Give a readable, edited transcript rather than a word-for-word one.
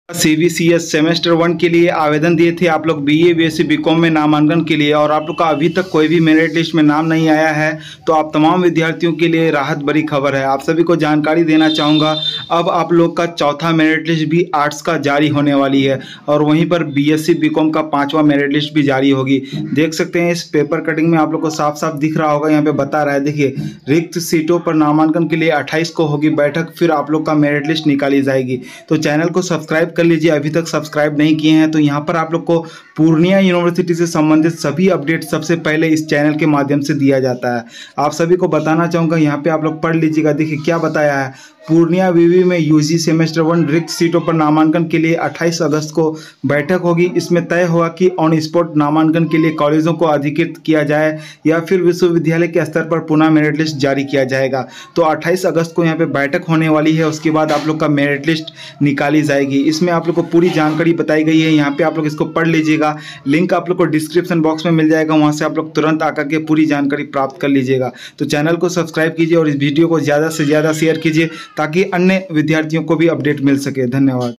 CBCS semester 1 के लिए आवेदन दिए थे आप लोग बीए बीएससी बीकॉम में नामांकन के लिए, और आप लोग का अभी तक कोई भी मेरिट लिस्ट में नाम नहीं आया है। तो आप तमाम विद्यार्थियों के लिए राहत भरी खबर है। आप सभी को जानकारी देना चाहूँगा, अब आप लोग का चौथा मेरिट लिस्ट भी आर्ट्स का जारी होने वाली है, और वहीं पर बीएससी बीकॉम का 5वां मेरिट लिस्ट भी जारी होगी। देख सकते हैं इस पेपर कटिंग में आप लोग को साफ साफ दिख रहा होगा, यहाँ पे बता रहा है। देखिए, रिक्त सीटों पर नामांकन के लिए 28 को होगी बैठक, फिर आप लोग का मेरिट लिस्ट निकाली जाएगी। तो चैनल को सब्सक्राइब कर लीजिए, अभी तक सब्सक्राइब नहीं किए हैं तो यहाँ पर आप लोग को पूर्णिया यूनिवर्सिटी से संबंधित सभी अपडेट सबसे पहले इस चैनल के माध्यम से दिया जाता है। आप सभी को बताना चाहूँगा, यहाँ पे आप लोग पढ़ लीजिएगा। देखिए क्या बताया है, पूर्णिया विवि में यूजी सेमेस्टर 1 रिक्त सीटों पर नामांकन के लिए 28 अगस्त को बैठक होगी। इसमें तय होगा कि ऑन स्पॉट नामांकन के लिए कॉलेजों को अधिकृत किया जाए या फिर विश्वविद्यालय के स्तर पर पुनः मेरिट लिस्ट जारी किया जाएगा। तो 28 अगस्त को यहाँ पे बैठक होने वाली है, उसके बाद आप लोग का मेरिट लिस्ट निकाली जाएगी। इसमें आप लोग को पूरी जानकारी बताई गई है, यहाँ पे आप लोग इसको पढ़ लीजिएगा। लिंक आप लोग को डिस्क्रिप्शन बॉक्स में मिल जाएगा, वहाँ से आप लोग तुरंत आकर के पूरी जानकारी प्राप्त कर लीजिएगा। तो चैनल को सब्सक्राइब कीजिए और इस वीडियो को ज़्यादा से ज़्यादा शेयर कीजिए ताकि अन्य विद्यार्थियों को भी अपडेट मिल सके। धन्यवाद।